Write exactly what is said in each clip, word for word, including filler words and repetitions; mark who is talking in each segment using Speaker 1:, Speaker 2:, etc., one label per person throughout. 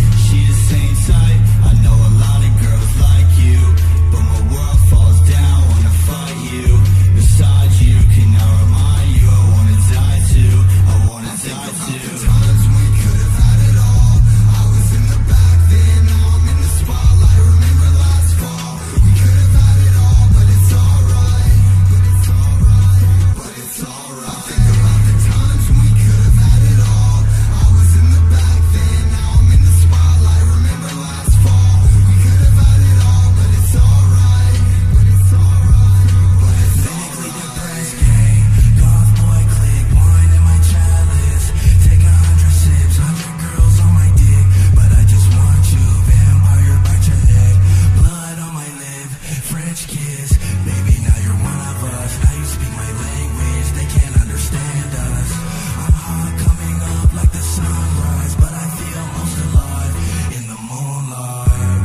Speaker 1: She the same type, I know a lot of girls like you, but my world falls down when I fight you. Beside you, can I remind you, I wanna die too, I wanna I die too. The times we could have had it all. I was in the back then, now I'm in the spotlight. Remember last fall, we could have had it all, but it's alright, but it's alright, but it's alright. I think about the times we could have had it all. I was in the back then, now I'm in the spotlight. Remember last fall, we could have had it all, but it's alright, but it's alright, but it's
Speaker 2: Medically depressed gang, goth boy click, wine in my chalice. Take a hundred sips, hundred girls on my dick, but I just want you, vampire bite your neck, blood on my lip, French kiss. Baby, now you're one of us. Now you speak my language, they can't understand us. I'm hot coming up like the sunrise, but I feel most alive in the moonlight.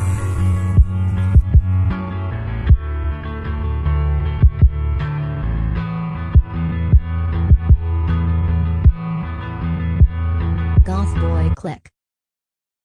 Speaker 3: Goth Boy Click.